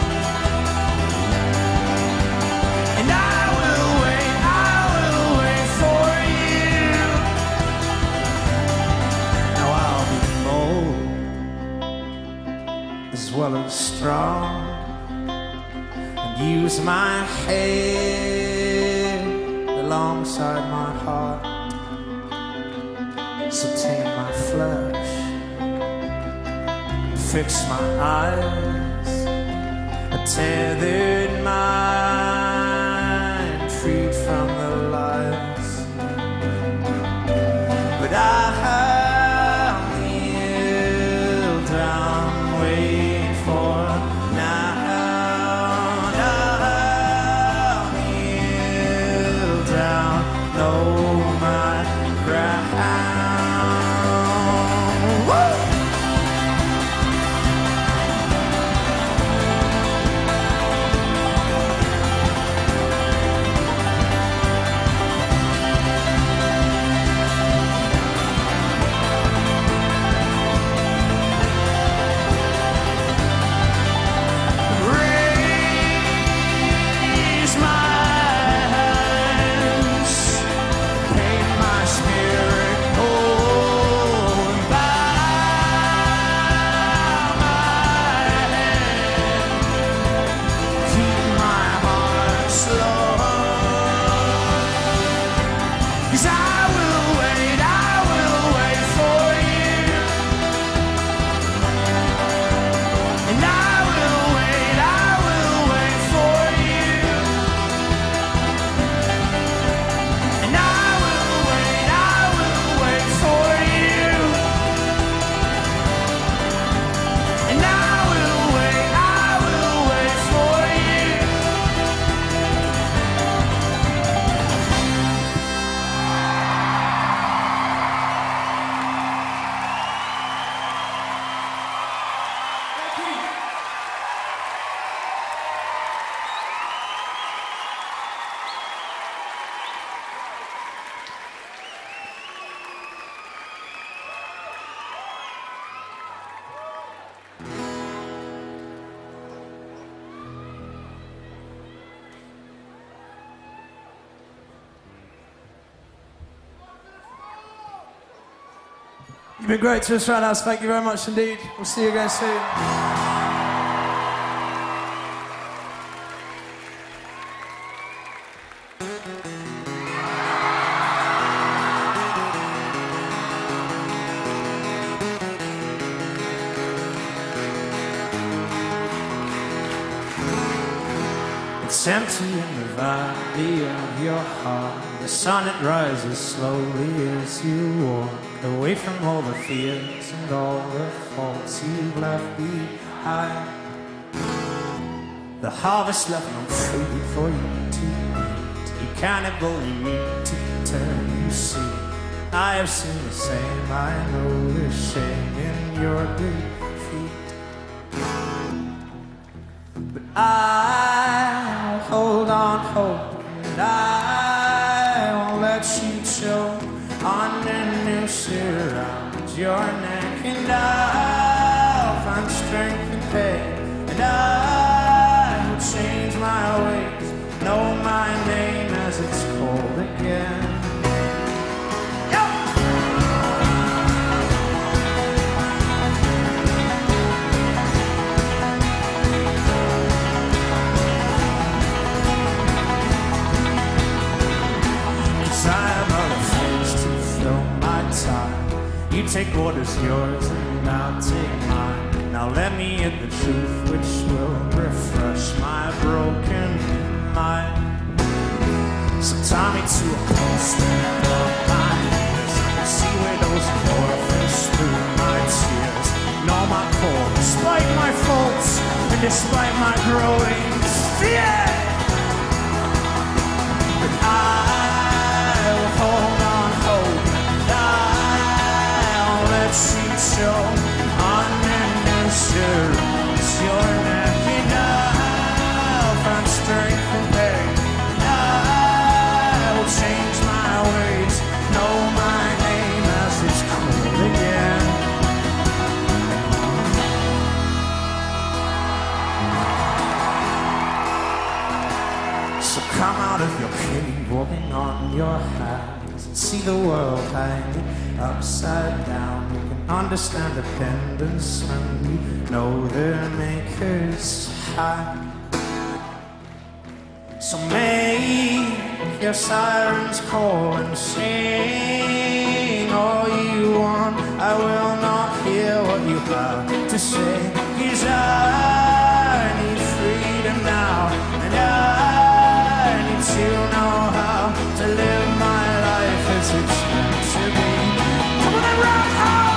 [SPEAKER 1] And I will wait for you. Now I'll be bold as well as strong, and use my head alongside my heart. So tame my flesh, fix my eyes, a tethered mind, freed from the lies. But I'll kneel down, wait for now. I'll kneel down, know my ground. Woo! Raise my hands, paint my spirit gold, bow my head, keep my heart slow. 'Cause I will wait for you. And I will wait for you. And I will wait for you. And I will wait for you. You've been great to us right now, so thank you very much indeed. We'll see you again soon. It's empty in the valley of your heart. The sun, it rises slowly as you walk away from all the fears and all the faults you've left behind. The harvest left no food for you to eat. You cannibal, you eat till you see. I have seen the same, I know the shame in your defeat. But I'll hold on hope, and I won't let you choke on the noose around your neck. And I'll find strength and pain, and I will change my ways, know my name as it's called again. You take what is yours and I'll take mine. Now let me hit the truth which will refresh my broken mind. So tie me to a post and put my ears. I can see widows and orphans through my tears. Know my core, despite my faults and despite my growing fear. But I'll hold on hope, and I'll let you show on an assurance your neck, and I'll find strength and pain. Change my ways, know my name as it's called again. So come out of your cave, walking on your hands, and see the world hanging upside down. You can understand dependence when you know their maker's high. So make your sirens call and sing all you want. I will not hear what you have to say, 'cause I need freedom now, and I need to know how to live my life as it's meant to be. Come on and rock hard!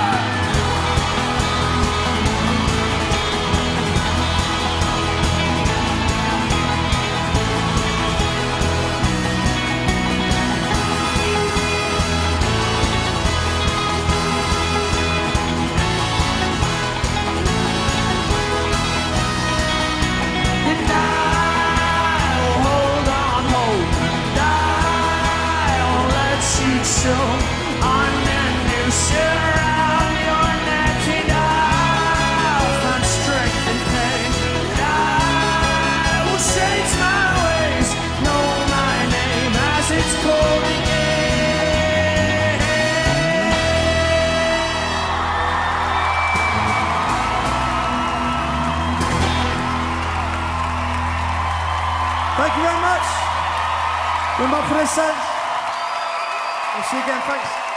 [SPEAKER 1] So on a noose around your neck, and I'll find strength and pain, and I will change my ways, know my name as it's called again. Thank you very much. We're up for this sense. We'll see you again, thanks.